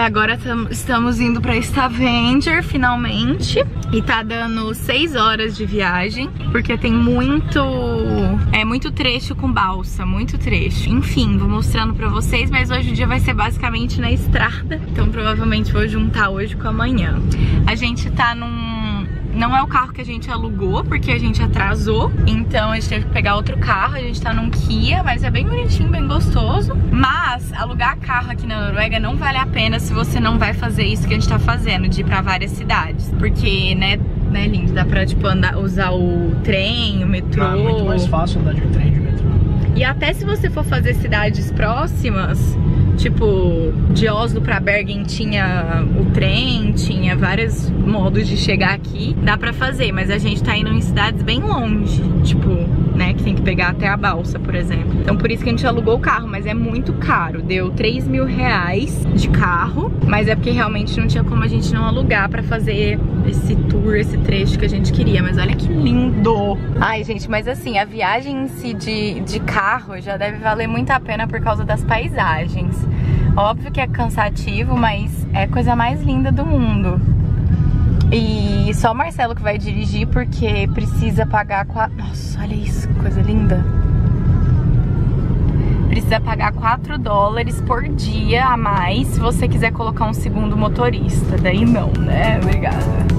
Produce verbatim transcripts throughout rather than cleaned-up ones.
agora tam, estamos indo pra Stavanger, finalmente. E tá dando seis horas de viagem, porque tem muito... É muito trecho com balsa, muito trecho. Enfim, vou mostrando pra vocês, mas hoje o dia vai ser basicamente na estrada. Então provavelmente vou juntar hoje com amanhã. A gente tá num... Não é o carro que a gente alugou, porque a gente atrasou. Então a gente teve que pegar outro carro. A gente tá num Kia, mas é bem bonitinho, bem gostoso. Mas alugar carro aqui na Noruega não vale a pena se você não vai fazer isso que a gente tá fazendo, de ir pra várias cidades. Porque, né, né, lindo, dá pra, tipo, andar, usar o trem, o metrô. Ah, muito mais fácil andar de trem, de metrô. E até se você for fazer cidades próximas, tipo, de Oslo pra Bergen tinha o trem, tinha vários modos de chegar aqui, dá pra fazer, mas a gente tá indo em cidades bem longe, tipo, né, que tem que pegar até a balsa, por exemplo. Então por isso que a gente alugou o carro, mas é muito caro, deu três mil reais de carro, mas é porque realmente não tinha como a gente não alugar pra fazer esse tour, esse trecho que a gente queria, mas olha que lindo! Ai, gente, mas assim, a viagem em si de, de carro já deve valer muito a pena por causa das paisagens. Óbvio que é cansativo, mas é a coisa mais linda do mundo. E só o Marcelo que vai dirigir porque precisa pagar quatro... Nossa, olha isso, coisa linda. Precisa pagar quatro dólares por dia a mais se você quiser colocar um segundo motorista. Daí não, né? Obrigada.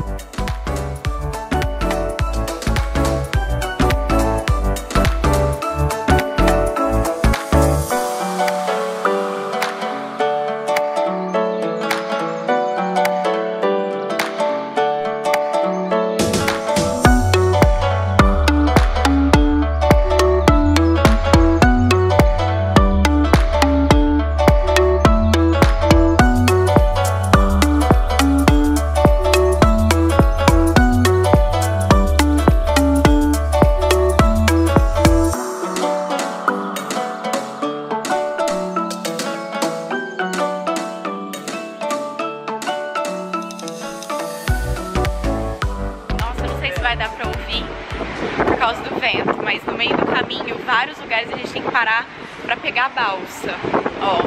Vai dar pra ouvir por causa do vento, mas no meio do caminho, vários lugares a gente tem que parar pra pegar a balsa. Ó,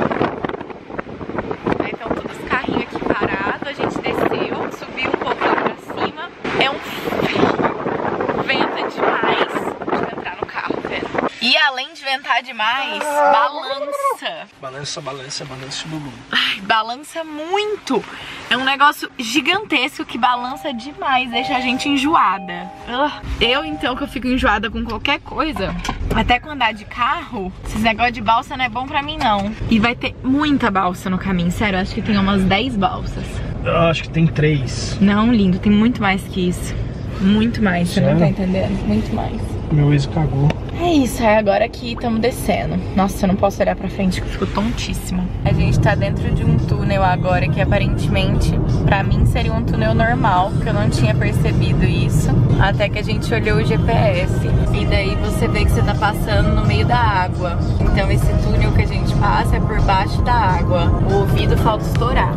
aí estão todos os carrinhos aqui parados, a gente desceu, subiu um pouco lá pra cima. É um frio, venta demais. Deixa eu entrar no carro, velho. E além de ventar demais, balança. Balança, balança, balança do mundo. Ai, balança muito. É um negócio gigantesco que balança demais, deixa a gente enjoada. Eu, então, que eu fico enjoada com qualquer coisa, até com andar de carro, esses negócios de balsa não é bom pra mim, não. E vai ter muita balsa no caminho, sério, eu acho que tem umas dez balsas. Eu acho que tem três. Não, lindo, tem muito mais que isso. Muito mais, você Sério? não tá entendendo? Muito mais. Meu ex cagou. É isso, aí agora aqui estamos descendo. Nossa, eu não posso olhar pra frente que eu fico tontíssima. A gente tá dentro de um túnel agora que aparentemente, pra mim, seria um túnel normal, porque eu não tinha percebido isso, até que a gente olhou o G P S. E daí você vê que você tá passando no meio da água. Então esse túnel que a gente passa é por baixo da água. O ouvido falta estourar.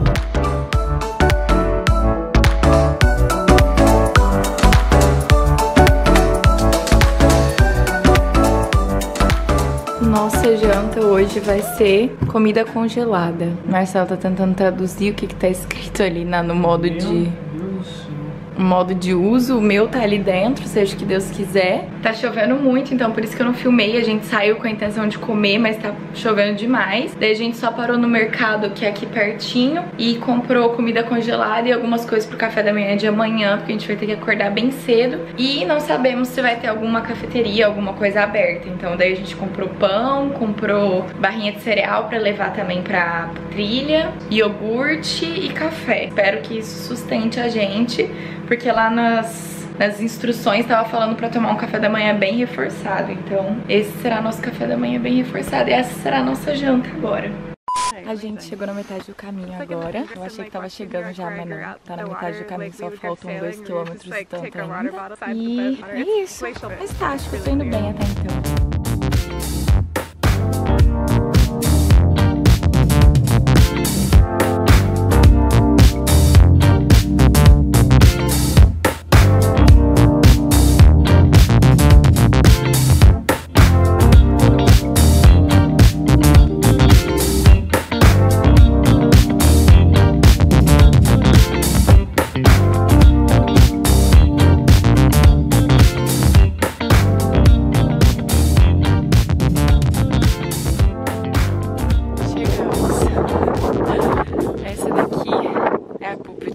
Nossa janta hoje vai ser comida congelada. Marcelo tá tentando traduzir o que que tá escrito ali na, no modo de... modo de uso. O meu tá ali dentro, seja o que Deus quiser. Tá chovendo muito, então por isso que eu não filmei. A gente saiu com a intenção de comer, mas tá chovendo demais. Daí a gente só parou no mercado, que é aqui pertinho, e comprou comida congelada e algumas coisas pro café da manhã de amanhã, porque a gente vai ter que acordar bem cedo. E não sabemos se vai ter alguma cafeteria, alguma coisa aberta. Então daí a gente comprou pão, comprou barrinha de cereal pra levar também pra trilha, iogurte e café. Espero que isso sustente a gente, porque lá nas, nas instruções tava falando pra tomar um café da manhã bem reforçado. Então esse será nosso café da manhã bem reforçado e essa será a nossa janta agora. A gente chegou na metade do caminho agora. Eu achei que tava chegando já, mas não. Tá na metade do caminho, só faltam dois quilômetros e tanto ainda. E é isso. Mas tá, acho que eu tô indo bem até então.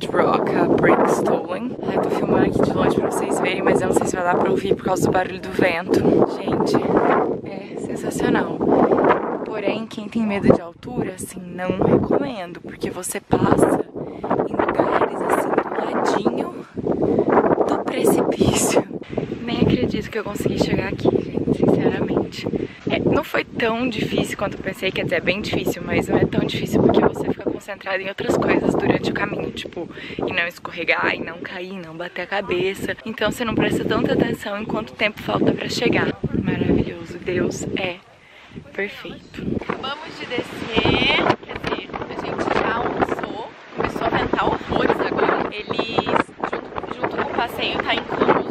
Hard Rock, a Break Stolen. Ai, tô filmando aqui de longe pra vocês verem, mas eu não sei se vai dar pra ouvir por causa do barulho do vento. Gente, é sensacional. Porém, quem tem medo de altura, assim, não recomendo, porque você passa em lugares, assim, do ladinho do precipício. Nem acredito que eu consegui chegar aqui, gente, sinceramente. É, não foi tão difícil quanto eu pensei, quer dizer, é bem difícil, mas não é tão difícil porque você fica concentrado em outras coisas durante o caminho, tipo, em não escorregar, em não cair, em não bater a cabeça. Então você não presta tanta atenção em quanto tempo falta pra chegar. Maravilhoso, Deus é perfeito. Acabamos de descer, quer dizer, a gente já almoçou, começou a ventar horrores agora. Eles, junto, junto com o passeio, tá incluso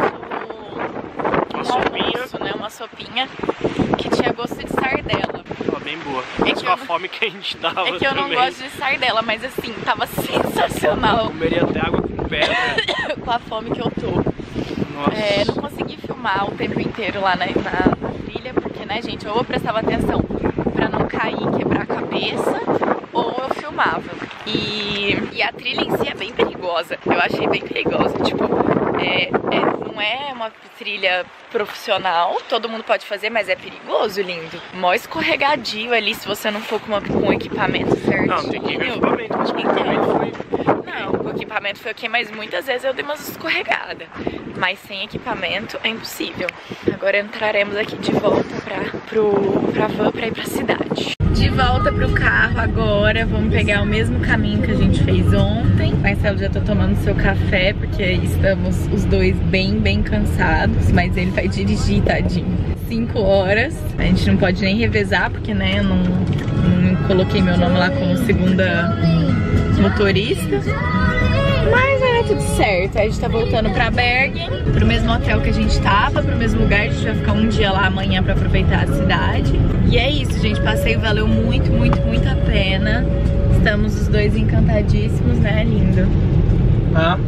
uma sopinha, almoço, né, uma sopinha que tinha gosto de sardela. Tava bem boa. É mas com a fome que a gente tava É que eu também. não gosto de sardela, mas assim, tava sensacional. Eu comeria até água com pedra. Com a fome que eu tô. Nossa. É, não consegui filmar o tempo inteiro lá na, na, na trilha, porque, né, gente, ou eu prestava atenção pra não cair e quebrar a cabeça, ou eu filmava. E, e a trilha em si é bem perigosa. Eu achei bem perigosa. Tipo, é, é, não é uma trilha profissional, todo mundo pode fazer, mas é perigoso, lindo. Mó escorregadio ali, se você não for com, uma, com equipamento certinho. Não, tem que ir com equipamento, mas com equipamento foi... Não, o equipamento foi ok, mas muitas vezes eu dei umas escorregadas. Mas sem equipamento é impossível. Agora entraremos aqui de volta pra, pro, pra van pra ir pra cidade. De volta pro carro agora, vamos pegar o mesmo caminho que a gente fez ontem. O Marcelo já tá tomando seu café, porque estamos os dois bem, bem cansados. Mas ele vai dirigir, tadinho. Cinco horas. A gente não pode nem revezar, porque, né, eu não, não coloquei meu nome lá como segunda motorista. Mas é tudo certo. Aí a gente tá voltando pra Bergen, pro mesmo hotel que a gente tava, pro mesmo lugar. A gente vai ficar um dia lá amanhã pra aproveitar a cidade. E é isso, gente. O passeio valeu muito, muito, muito a pena. Estamos os dois encantadíssimos, né? Lindo. Ah.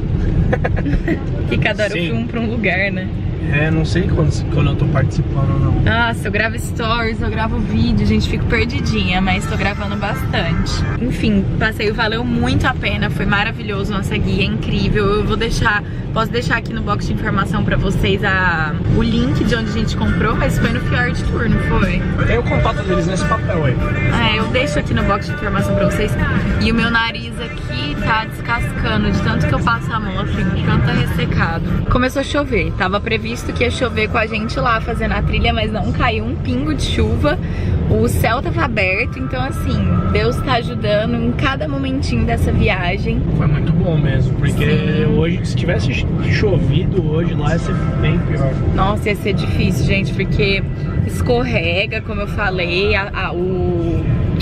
Que cada hora eu Sim. fui um pra um lugar, né? É, não sei quando, quando eu tô participando ou não. Nossa, eu gravo stories, eu gravo vídeo, gente, fico perdidinha, mas tô gravando bastante. Enfim, o passeio valeu muito a pena, foi maravilhoso, nossa guia é incrível. Eu vou deixar, posso deixar aqui no box de informação pra vocês a, o link de onde a gente comprou, mas foi no Fjord Tour, não foi? Tem o contato deles nesse papel aí. Ah, eu deixo aqui no box de informação pra vocês. E o meu nariz aqui tá descascando de tanto que eu passo a mão, assim, de tanto tá ressecado. Começou a chover, tava previsto que ia chover com a gente lá fazendo a trilha, mas não caiu um pingo de chuva. O céu tava aberto, então assim, Deus tá ajudando em cada momentinho dessa viagem. Foi muito bom mesmo, porque Sim. hoje, se tivesse chovido hoje lá, ia ser bem pior. Nossa, ia ser difícil, gente, porque escorrega, como eu falei, a, a, o,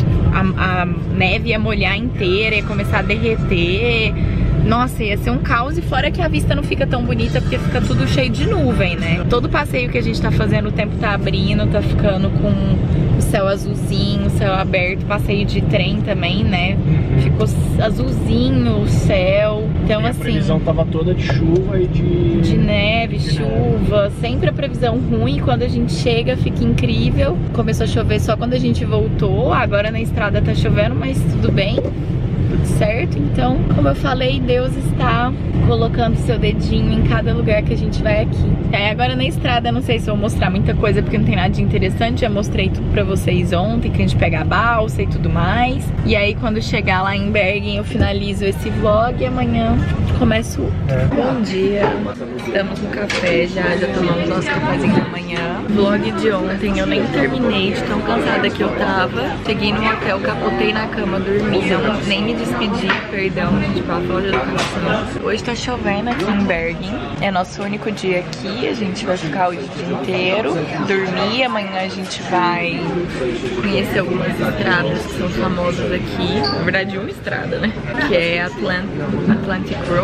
a, a neve ia molhar inteira, ia começar a derreter. Nossa, ia ser um caos, e fora que a vista não fica tão bonita porque fica tudo cheio de nuvem, né? Todo passeio que a gente tá fazendo, o tempo tá abrindo, tá ficando com o céu azulzinho, o céu aberto, passeio de trem também, né? Uhum. Ficou azulzinho o céu, então E assim... a previsão tava toda de chuva e de... De neve, de chuva, neve. Sempre a previsão ruim, quando a gente chega fica incrível. Começou a chover só quando a gente voltou, agora na estrada tá chovendo, mas tudo bem. Tudo certo, então, como eu falei, Deus está colocando seu dedinho em cada lugar que a gente vai aqui. É, agora na estrada, não sei se eu vou mostrar muita coisa porque não tem nada de interessante. Já mostrei tudo pra vocês ontem, que a gente pega a balsa e tudo mais. E aí quando chegar lá em Bergen eu finalizo esse vlog e amanhã começo o É. Bom dia, estamos no café já, já tomamos nosso cafezinho da manhã. Vlog de ontem eu nem terminei de tão cansada que eu tava. Cheguei no hotel, capotei na cama, dormi, não, nem me despedi, perdão, gente, pela falta de educação. Hoje tá chovendo aqui em Bergen, é nosso único dia aqui, a gente vai ficar o dia inteiro, dormir, amanhã a gente vai conhecer algumas estradas que são famosas aqui, na verdade uma estrada, né, que é Atlant Atlantic Road.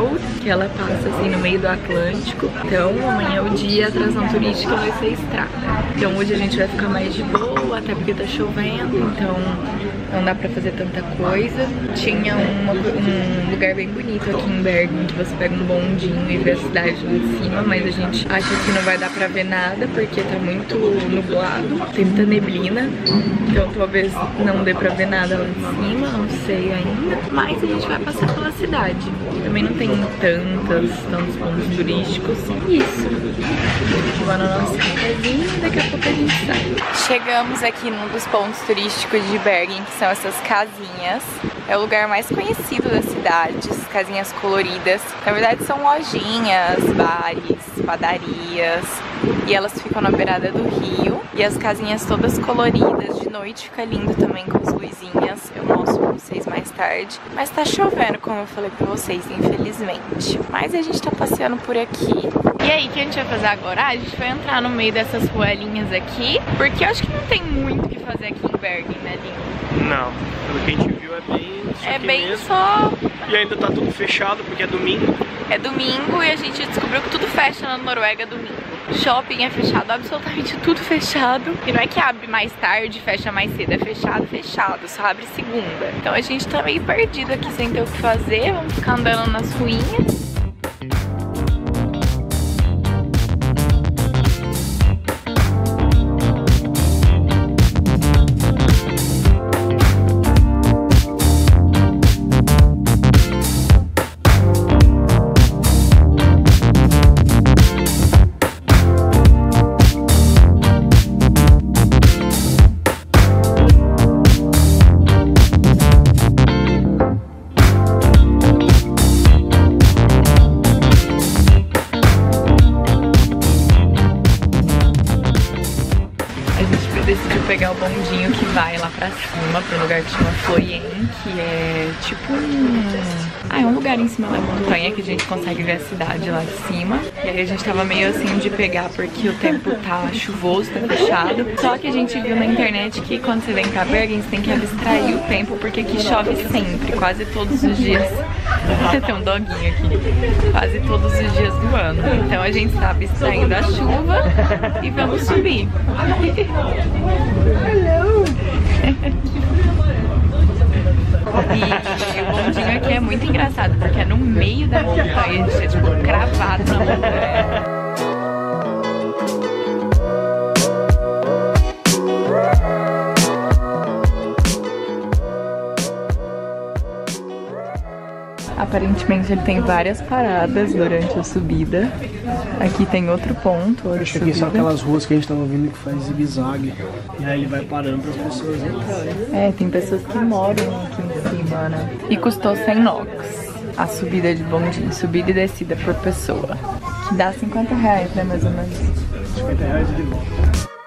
hotel, que ela passa assim no meio do Atlântico. Então amanhã o dia a atração turística vai ser estrada. Então hoje a gente vai ficar mais de boa, até porque tá chovendo, então não dá pra fazer tanta coisa. Tinha uma, um lugar bem bonito aqui em Bergen, que você pega um bondinho e vê a cidade lá de cima, mas a gente acha que não vai dar pra ver nada, porque tá muito nublado, tem muita neblina, então talvez não dê pra ver nada lá de cima, não sei ainda. Mas a gente vai passar pela cidade. Também não tem tantas, tantos pontos turísticos. Isso. Vou na nossa casinha e daqui a pouco a gente sai. Chegamos aqui num dos pontos turísticos de Bergen, que são essas casinhas. É o lugar mais conhecido da cidade, essas casinhas coloridas. Na verdade são lojinhas, bares, padarias. E elas ficam na beirada do rio. E as casinhas todas coloridas. De noite fica lindo também com as luzinhas. Eu mostro pra vocês mais tarde. Mas tá chovendo, como eu falei pra vocês, infelizmente. Mas a gente tá passeando por aqui. E aí, o que a gente vai fazer agora? Ah, a gente vai entrar no meio dessas ruelinhas aqui. Porque eu acho que não tem muito o que fazer aqui em Bergen, né, Linho? Não, pelo que a gente viu é bem isso É aqui bem mesmo. só... E ainda tá tudo fechado porque é domingo. É domingo e a gente descobriu que tudo fecha na Noruega domingo. Shopping é fechado, absolutamente tudo fechado. E não é que abre mais tarde, fecha mais cedo, é fechado, fechado, só abre segunda. Então a gente tá meio perdido aqui sem ter o que fazer, vamos ficar andando nas ruinhas. Pegar o bondinho que vai lá pra cima, pro lugar que chama Fløyen, que é tipo um... Ah, é um lugar em cima da montanha que a gente consegue ver a cidade lá de cima. E aí a gente tava meio assim de pegar porque o tempo tá chuvoso, tá fechado. Só que a gente viu na internet que quando você vem pra Bergen, você tem que abstrair o tempo, porque aqui chove sempre, quase todos os dias. Tem um doguinho aqui. Quase todos os dias do ano. Então a gente tá abstraindo a chuva e vamos subir. Hello! E o bondinho aqui é muito engraçado, porque é no meio da montanha, a gente é tipo cravado na montanha. Aparentemente ele tem várias paradas durante a subida. Aqui tem outro ponto, outra Acho que aqui são aquelas ruas que a gente tava vendo que faz zigue-zague. E aí ele vai parando para as pessoas entrarem. É, tem pessoas que moram aqui em cima, né? E custou cem nox a subida de bondinho, subida e descida por pessoa. Que dá cinquenta reais, né, mais ou menos. cinquenta reais de volta.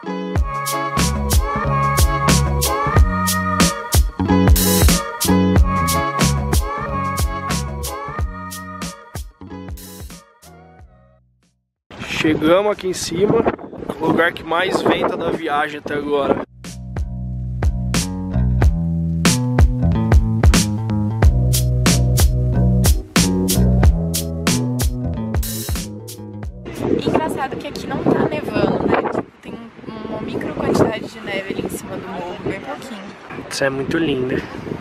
Chegamos aqui em cima, o lugar que mais venta da viagem até agora. Engraçado que aqui não tá nevando, né? Tem uma micro quantidade de neve ali em cima do morro, bem pouquinho. Isso é muito lindo.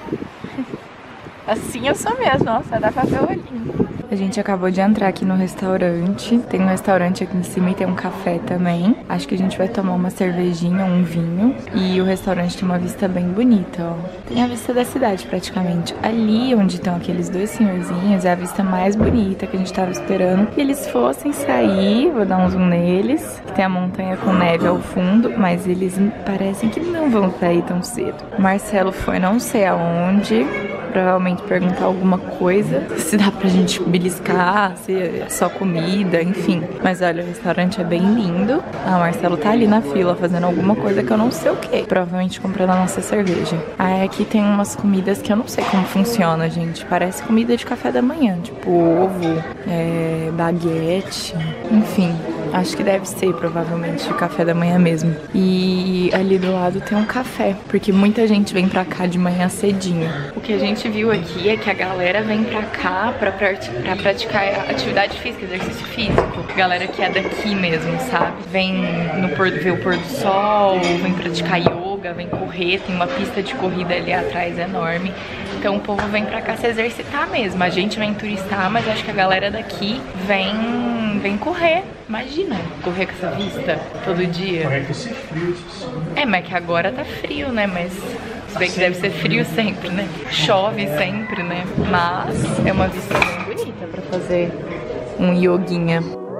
Assim eu sou mesmo, nossa, dá pra ver o olhinho. A gente acabou de entrar aqui no restaurante. Tem um restaurante aqui em cima e tem um café também. Acho que a gente vai tomar uma cervejinha, um vinho. E o restaurante tem uma vista bem bonita, ó. Tem a vista da cidade praticamente. Ali onde estão aqueles dois senhorzinhos é a vista mais bonita que a gente tava esperando que eles fossem sair. Vou dar um zoom neles. Que tem a montanha com neve ao fundo, mas eles parecem que não vão sair tão cedo. O Marcelo foi não sei aonde, provavelmente perguntar alguma coisa, se dá pra gente beliscar, se é só comida, enfim. Mas olha, o restaurante é bem lindo. Ah, o Marcelo tá ali na fila fazendo alguma coisa que eu não sei o que. Provavelmente comprando a nossa cerveja. Aí aqui tem umas comidas que eu não sei como funciona, gente. Parece comida de café da manhã, tipo ovo, é, baguete, enfim. Acho que deve ser, provavelmente, de café da manhã mesmo. E ali do lado tem um café, porque muita gente vem pra cá de manhã cedinho. O que a gente gente viu aqui é que a galera vem pra cá pra, pra, pra praticar atividade física, exercício físico. A galera que é daqui mesmo, sabe? Vem no pôr, ver o pôr do sol, vem praticar yoga, vem correr, tem uma pista de corrida ali atrás enorme. Então o povo vem pra cá se exercitar mesmo. A gente vem turistar, mas acho que a galera daqui vem, vem correr. Imagina, correr com essa vista todo dia. Correr com esse frio. É, mas que agora tá frio, né? Mas se bem que deve ser frio sempre, né? Chove sempre, né? Mas é uma vista bem bonita pra fazer um yoguinha.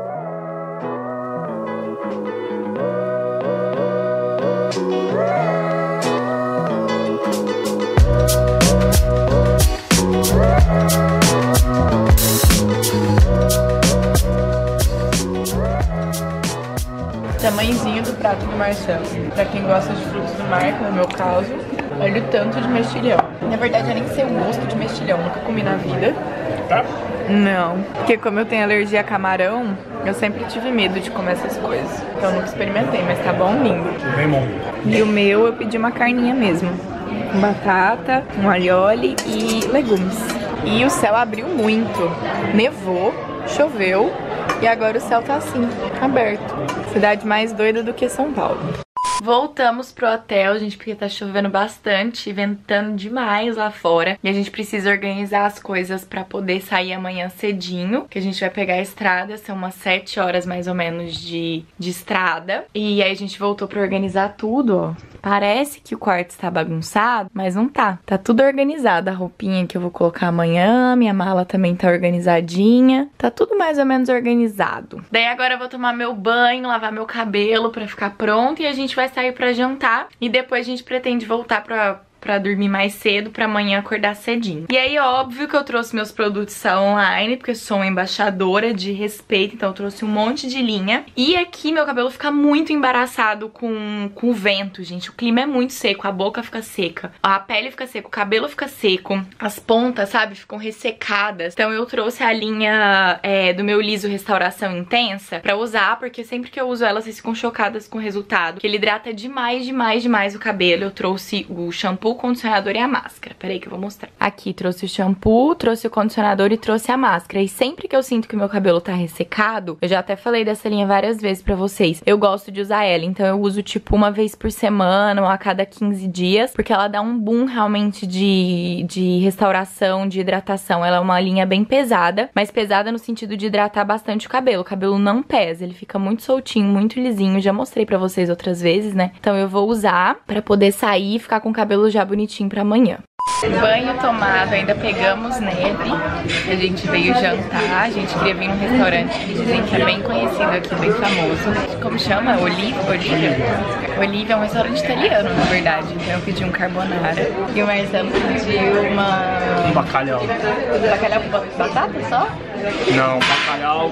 Tamanhozinho do prato do Marcelo. Pra quem gosta de frutos do mar, como é o meu caso, olha o tanto de mexilhão. Na verdade, eu nem sei o gosto de mexilhão, nunca comi na vida. Tá? Não, porque como eu tenho alergia a camarão, eu sempre tive medo de comer essas coisas. Então eu nunca experimentei, mas tá bom, lindo. Bem bom. E o meu eu pedi uma carninha mesmo. Com batata, um alhole e legumes. E o céu abriu muito. Nevou, choveu. E agora o céu tá assim, aberto. Cidade mais doida do que São Paulo. Voltamos pro hotel, gente, porque tá chovendo bastante, ventando demais lá fora. E a gente precisa organizar as coisas pra poder sair amanhã cedinho, que a gente vai pegar a estrada, são umas sete horas mais ou menos de, de estrada. E aí a gente voltou pra organizar tudo, ó. Parece que o quarto está bagunçado, mas não tá. Tá tudo organizado, a roupinha que eu vou colocar amanhã, minha mala também tá organizadinha. Tá tudo mais ou menos organizado. Daí agora eu vou tomar meu banho, lavar meu cabelo pra ficar pronto e a gente vai sair pra jantar. E depois a gente pretende voltar pra... pra dormir mais cedo, pra amanhã acordar cedinho. E aí, óbvio que eu trouxe meus produtos online, porque eu sou uma embaixadora de respeito, então eu trouxe um monte de linha. E aqui meu cabelo fica muito embaraçado com, com o vento, gente. O clima é muito seco, a boca fica seca, a pele fica seca, o cabelo fica seco, as pontas, sabe, ficam ressecadas. Então eu trouxe a linha é, do meu liso Restauração Intensa pra usar, porque sempre que eu uso ela, vocês ficam chocadas com o resultado, que ele hidrata demais, demais, demais o cabelo. Eu trouxe o shampoo, o condicionador e a máscara. Peraí que eu vou mostrar. Aqui trouxe o shampoo, trouxe o condicionador e trouxe a máscara. E sempre que eu sinto que o meu cabelo tá ressecado, eu já até falei dessa linha várias vezes pra vocês, eu gosto de usar ela. Então eu uso tipo uma vez por semana ou a cada quinze dias, porque ela dá um boom realmente de, de restauração, de hidratação. Ela é uma linha bem pesada, mas pesada no sentido de hidratar bastante o cabelo. O cabelo não pesa, ele fica muito soltinho, muito lisinho. Já mostrei pra vocês outras vezes, né? Então eu vou usar pra poder sair e ficar com o cabelo já bonitinho pra amanhã. Banho tomado, ainda pegamos neve. A gente veio jantar, a gente queria vir num restaurante que dizem que é bem conhecido aqui, bem famoso. Como chama? Olivia? Olivia? Olivia é um restaurante italiano, na verdade. Então eu pedi um carbonara e o Marcelo pediu uma... Um bacalhau. Bacalhau com batata só? Não, bacalhau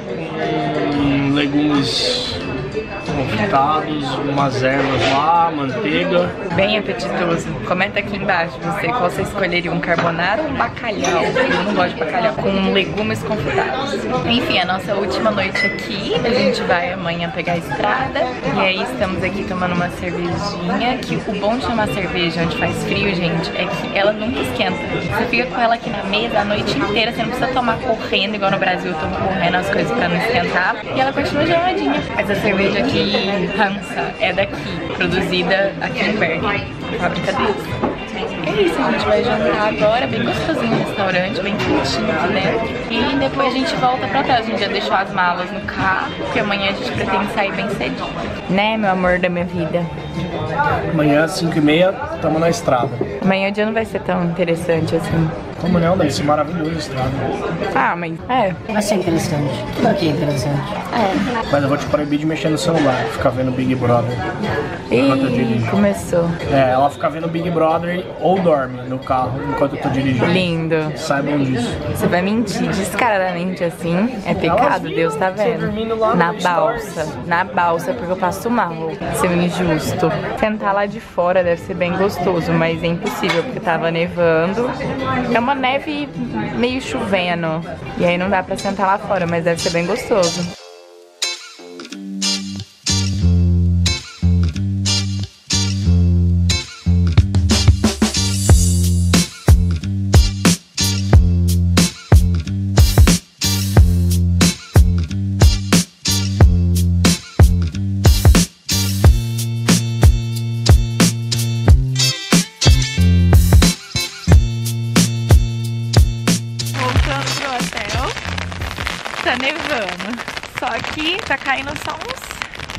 com legumes confitados, umas ervas lá, manteiga. Bem apetitoso. Comenta aqui embaixo você qual você escolheria, um carbonara ou um bacalhau. Eu não gosto de bacalhau, com legumes confitados. Enfim, a nossa última noite aqui. A gente vai amanhã pegar a estrada. E aí estamos aqui tomando uma cervejinha. Que o bom de tomar cerveja onde faz frio, gente, é que ela nunca esquenta. Você fica com ela aqui na mesa a noite inteira. Você não precisa tomar correndo, igual no Brasil eu tomo correndo as coisas pra não esquentar. E ela continua geladinha. Essa cerveja aqui, Hansa, é daqui, produzida aqui em Bergen, fábrica deles. É isso, a gente vai jantar agora, bem gostosinho no restaurante, bem quentinho aqui dentro. E depois a gente volta pra trás. A gente já deixou as malas no carro, porque amanhã a gente pretende sair bem cedinho. Né, meu amor da minha vida? Amanhã, às cinco e meia, estamos na estrada. Amanhã o dia não vai ser tão interessante assim. Como não? Deve ser maravilhoso a estrada. Ah, mas é. Vai ser interessante. Tudo aqui é interessante. É. Mas eu vou te proibir de mexer no celular, ficar vendo Big Brother. enquanto eu Ih, dirijo. começou. É, ela fica vendo Big Brother ou dorme no carro enquanto eu tô dirigindo. Lindo. Saibam disso. Você vai mentir descaradamente assim? É pecado, Deus tá vendo. Na balsa. Na balsa, porque eu passo mal. Seu injusto. Sentar lá de fora deve ser bem gostoso, mas é impossível, porque tava nevando. É uma neve meio chovendo. E aí não dá pra sentar lá fora, mas deve ser bem gostoso. tá nevando. Só que tá caindo só uns...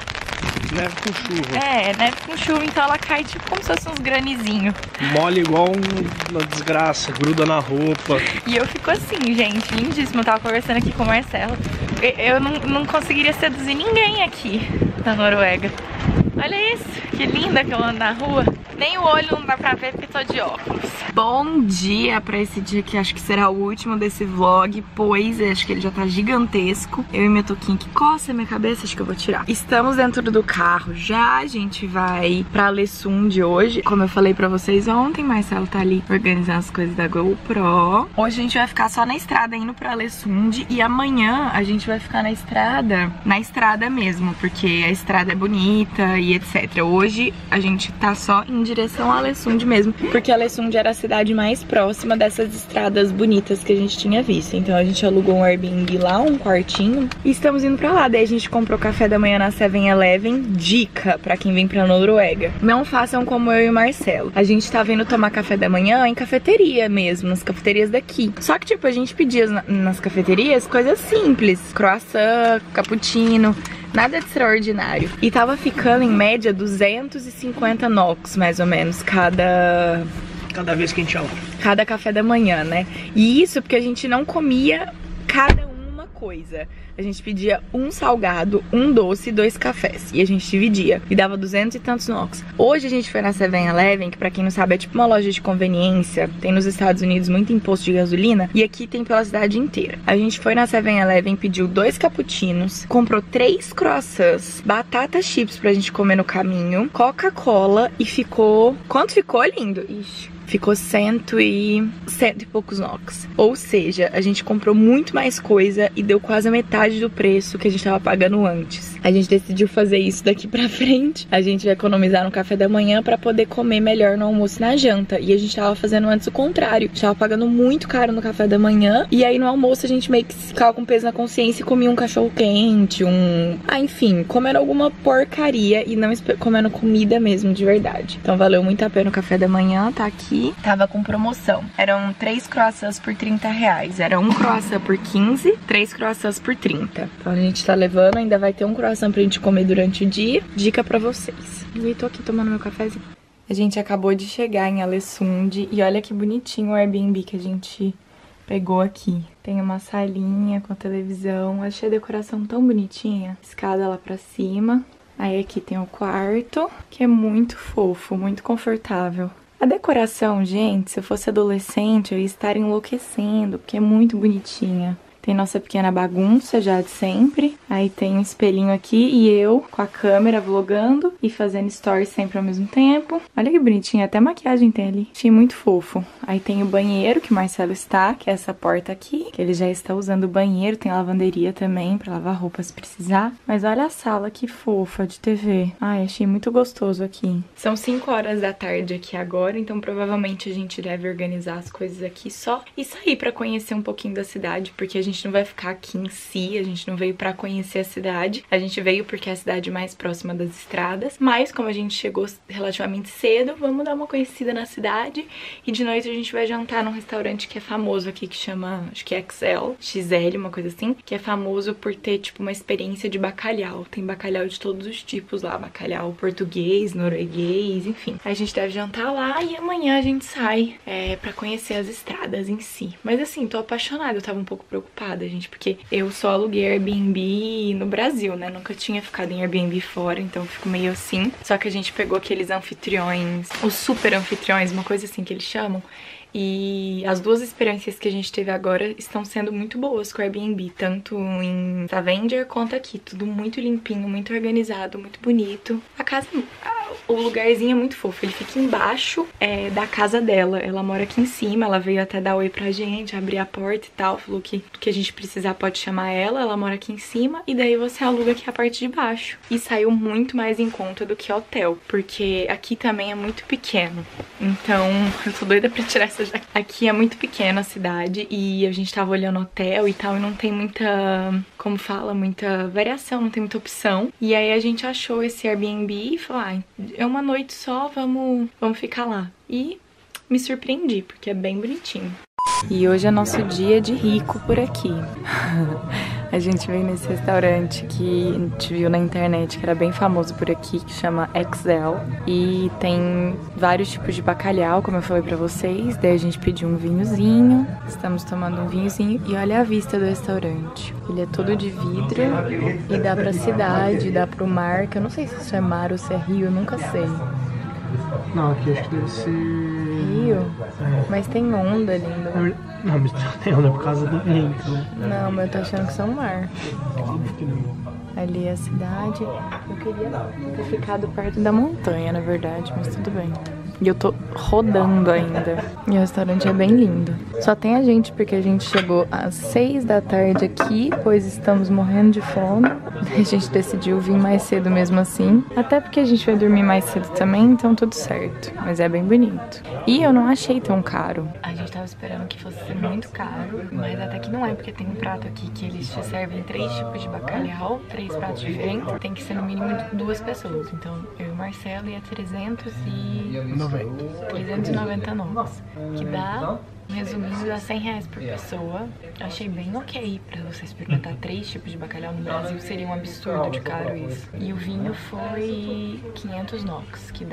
Neve com chuva. É, neve com chuva, então ela cai tipo como se fosse uns granizinhos. Mole igual uma desgraça, gruda na roupa. E eu fico assim, gente, lindíssimo. Eu tava conversando aqui com o Marcelo. Eu não, não conseguiria seduzir ninguém aqui na Noruega. Olha isso, que linda que eu ando na rua. Nem o olho não dá pra ver porque tô de óculos. Bom dia pra esse dia que acho que será o último desse vlog, pois acho que ele já tá gigantesco. Eu e minha touquinha que coça a minha cabeça, acho que eu vou tirar. Estamos dentro do carro já, a gente vai pra Alesund hoje. Como eu falei pra vocês ontem, Marcelo tá ali organizando as coisas da GoPro. Hoje a gente vai ficar só na estrada indo pra Alesund e amanhã a gente vai ficar na estrada, na estrada mesmo, porque a estrada é bonita e etcétera. Hoje a gente tá só em direção a Alesund mesmo, porque Alesund era a cidade mais próxima dessas estradas bonitas que a gente tinha visto. Então a gente alugou um Airbnb lá, um quartinho, e estamos indo pra lá. Daí a gente comprou café da manhã na seven eleven. Dica pra quem vem pra Noruega: não façam como eu e o Marcelo. A gente tá vendo tomar café da manhã em cafeteria mesmo, nas cafeterias daqui. Só que tipo, a gente pedia nas cafeterias coisas simples, croissant, cappuccino, nada de extraordinário. E tava ficando em média duzentos e cinquenta nox, mais ou menos, cada... Cada vez que a gente ia lá. Cada café da manhã, né? E isso porque a gente não comia cada uma coisa. A gente pedia um salgado, um doce e dois cafés. E a gente dividia. E dava duzentos e tantos nox. Hoje a gente foi na seven eleven, que pra quem não sabe é tipo uma loja de conveniência. Tem nos Estados Unidos muito imposto de gasolina. E aqui tem pela cidade inteira. A gente foi na seven eleven, pediu dois cappuccinos, comprou três croissants, batata chips pra gente comer no caminho, Coca-Cola e ficou... Quanto ficou, lindo? Ixi. Ficou cento e... cento e poucos nox. Ou seja, a gente comprou muito mais coisa e deu quase a metade do preço que a gente tava pagando antes. A gente decidiu fazer isso daqui pra frente. A gente vai economizar no café da manhã pra poder comer melhor no almoço e na janta. E a gente tava fazendo antes o contrário. A gente tava pagando muito caro no café da manhã. E aí no almoço a gente meio que ficava com peso na consciência e comia um cachorro quente, um... Ah, enfim, comendo alguma porcaria e não comendo comida mesmo de verdade. Então valeu muito a pena o café da manhã, tá aqui. Tava com promoção. Eram três croissants por trinta reais. Era um croissant por quinze, três croissants por trinta. Então a gente tá levando, ainda vai ter um croissant pra gente comer durante o dia. Dica pra vocês. E tô aqui tomando meu cafezinho. A gente acabou de chegar em Alesund e olha que bonitinho o Airbnb que a gente pegou aqui. Tem uma salinha com televisão. Achei a decoração tão bonitinha. Escada lá pra cima. Aí aqui tem o quarto, que é muito fofo, muito confortável. A decoração, gente, se eu fosse adolescente, eu ia estar enlouquecendo, porque é muito bonitinha. Tem nossa pequena bagunça já de sempre. Aí tem um espelhinho aqui e eu com a câmera vlogando e fazendo stories sempre ao mesmo tempo. Olha que bonitinho, até maquiagem tem ali. Achei muito fofo. Aí tem o banheiro que o Marcelo está, que é essa porta aqui, que ele já está usando o banheiro. Tem lavanderia também pra lavar roupa se precisar. Mas olha a sala que fofa de T V. Ai, achei muito gostoso aqui. São cinco horas da tarde aqui agora, então provavelmente a gente deve organizar as coisas aqui só e sair pra conhecer um pouquinho da cidade, porque a gente A gente não vai ficar aqui em si, a gente não veio pra conhecer a cidade. A gente veio porque é a cidade mais próxima das estradas. Mas como a gente chegou relativamente cedo, vamos dar uma conhecida na cidade. E de noite a gente vai jantar num restaurante que é famoso aqui, que chama, acho que é X L, X L, uma coisa assim. Que é famoso por ter, tipo, uma experiência de bacalhau. Tem bacalhau de todos os tipos lá, bacalhau português, norueguês, enfim. Aí a gente deve jantar lá e amanhã a gente sai é, pra conhecer as estradas em si. Mas assim, tô apaixonada, eu tava um pouco preocupada, gente, porque eu só aluguei Airbnb no Brasil, né? Nunca tinha ficado em Airbnb fora, então fico meio assim. Só que a gente pegou aqueles anfitriões, os super anfitriões, uma coisa assim que eles chamam. E as duas experiências que a gente teve agora estão sendo muito boas com o Airbnb, tanto em Stavanger quanto aqui. Tudo muito limpinho, muito organizado, muito bonito. A casa, o lugarzinho é muito fofo, ele fica embaixo é, da casa dela. Ela mora aqui em cima, ela veio até dar oi pra gente, abrir a porta e tal, falou que o que a gente precisar pode chamar ela, ela mora aqui em cima, e daí você aluga aqui a parte de baixo. E saiu muito mais em conta do que hotel, porque aqui também é muito pequeno. Então, eu tô doida pra tirar essa jaqueta. Aqui é muito pequena a cidade e a gente tava olhando hotel e tal, e não tem muita, como fala, muita variação, não tem muita opção. E aí a gente achou esse Airbnb e falou, ah, é uma noite só, vamos, vamos ficar lá. E me surpreendi, porque é bem bonitinho. E hoje é nosso dia de rico por aqui. A gente veio nesse restaurante que a gente viu na internet, que era bem famoso por aqui, que chama Excel. E tem vários tipos de bacalhau, como eu falei pra vocês. Daí a gente pediu um vinhozinho. Estamos tomando um vinhozinho. E olha a vista do restaurante. Ele é todo de vidro e dá pra cidade, dá pro mar, que eu não sei se isso é mar ou se é rio, eu nunca sei. Não, aqui acho que deve ser... Rio? É. Mas tem onda lindo. Não, mas tem onda por causa do vento. Não, mas eu tô achando que isso é um mar. Óbvio que não. Ali é a cidade. Eu queria ter ficado perto da montanha, na verdade, mas tudo bem. E eu tô rodando ainda. E o restaurante é bem lindo. Só tem a gente porque a gente chegou às seis da tarde aqui, pois estamos morrendo de fome. A gente decidiu vir mais cedo mesmo assim. Até porque a gente vai dormir mais cedo também, então tudo certo. Mas é bem bonito. E eu não achei tão caro. A gente tava esperando que fosse ser muito caro, mas até que não é, porque tem um prato aqui que eles te servem três tipos de bacalhau, três pratos diferentes. Tem que ser no mínimo duas pessoas. Então eu e o Marcelo ia trezentos e trezentos e noventa nomes, que dá, resumindo, dá cem reais por pessoa. Achei bem ok pra você experimentar três tipos de bacalhau. No Brasil seria um absurdo de caro isso. E o vinho foi quinhentos nox, que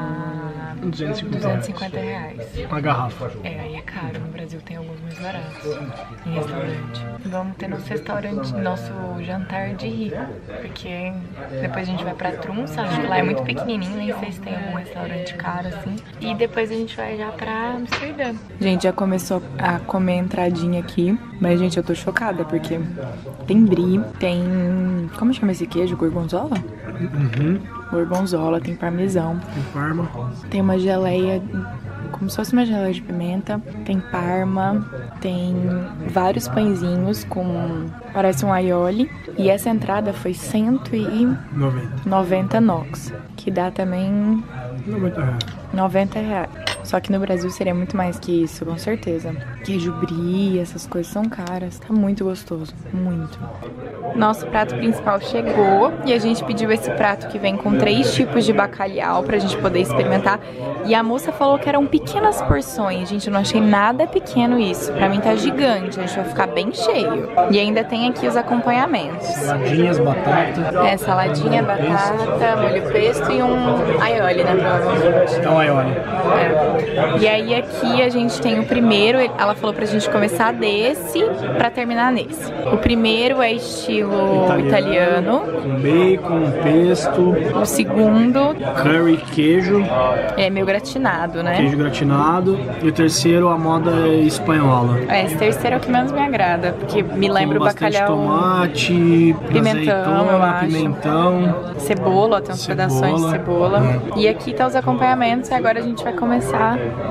dá duzentos e cinquenta reais. Uma garrafa. É, aí é caro. No Brasil tem alguns mais baratos em restaurante. Vamos ter nosso restaurante, nosso jantar de rico, porque depois a gente vai pra Trunça, acho que lá é muito pequenininho, nem sei se tem algum restaurante caro assim. E depois a gente vai já pra Amsterdã. Gente, já começou a comer a entradinha aqui, mas gente, eu tô chocada porque tem brie, tem... como chama esse queijo? Gorgonzola? Uhum. Gorgonzola, tem parmesão. Tem parma. Tem uma geleia, como se fosse uma geleia de pimenta. Tem parma, tem vários pãezinhos com... parece um aioli. E essa entrada foi cento e noventa nox, que dá também... noventa reais. noventa reais. Só que no Brasil seria muito mais que isso, com certeza. Queijo brie, essas coisas são caras. Tá muito gostoso, muito. Nosso prato principal chegou e a gente pediu esse prato que vem com três tipos de bacalhau pra gente poder experimentar. E a moça falou que eram pequenas porções. Gente, eu não achei nada pequeno isso. Pra mim tá gigante, a gente vai ficar bem cheio. E ainda tem aqui os acompanhamentos. Saladinhas, batata. É, saladinha, batata, molho pesto e um aioli, né, provavelmente. É um aioli. É. E aí aqui a gente tem o primeiro, ela falou pra gente começar desse pra terminar nesse. O primeiro é estilo italiano, italiano. Com bacon, pesto. O segundo... curry, queijo. É meio gratinado, né? Queijo gratinado. E o terceiro, a moda espanhola. É, esse terceiro é o que menos me agrada, porque me lembra o bacalhau... tomate, pimentão, azeitona, eu acho. Pimentão. Cebola, tem uns Cebola. pedaços de cebola. É. E aqui tá os acompanhamentos e agora a gente vai começar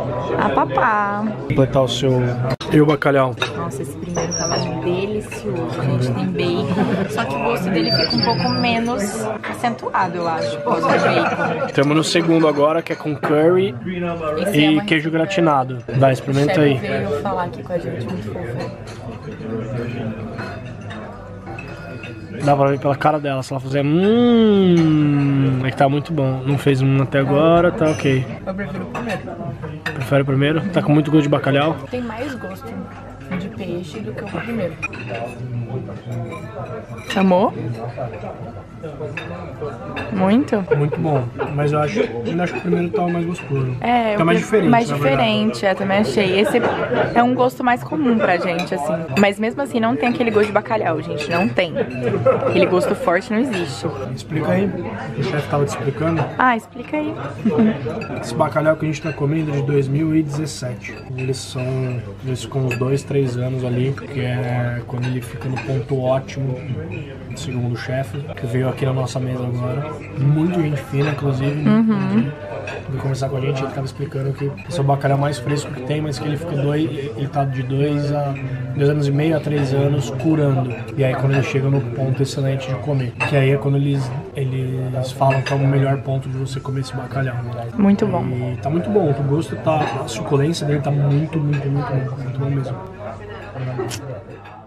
a papar. Completar o seu... E o bacalhau? Nossa, esse primeiro tava delicioso, gente. Tem bacon, só que o gosto dele fica um pouco menos acentuado, eu acho, por causa do bacon. Estamos no segundo agora, que é com curry Esse e é uma... queijo gratinado. Vai, experimenta aí. O chefe veio falar aqui com a gente, muito fofo. Dá pra ver pela cara dela, se ela fizer hum, é que tá muito bom. Não fez um até agora, tá ok. Eu prefiro o primeiro. Prefere o primeiro? Tá com muito gosto de bacalhau? Tem mais gosto de peixe do que o primeiro. Amor? Muito? Muito bom, mas eu acho, eu acho que o primeiro tá mais gostoso. É, tá mais diferente. Mais diferente, eu também achei. Esse é um gosto mais comum pra gente, assim. Mas mesmo assim não tem aquele gosto de bacalhau, gente. Não tem. Aquele gosto forte não existe. Explica aí. O chefe tava te explicando. Ah, explica aí. Esse bacalhau que a gente tá comendo é de dois mil e dezessete. Eles são. Eles ficam uns dois, três anos ali, que é quando ele fica no ponto ótimo, segundo o chefe, que veio aqui na nossa mesa agora. Muito gente fina, inclusive. Uhum. Veio conversar com a gente, ele tava explicando que esse é o bacalhau mais fresco que tem, mas que ele fica dois, ele tá de dois a dois anos e meio a três anos curando. E aí quando ele chega no ponto excelente de comer. Que aí é quando eles, eles falam que é o melhor ponto de você comer esse bacalhau. Muito bom. E tá muito bom, o gosto tá. A suculência dele tá muito, muito, muito bom. Muito bom mesmo.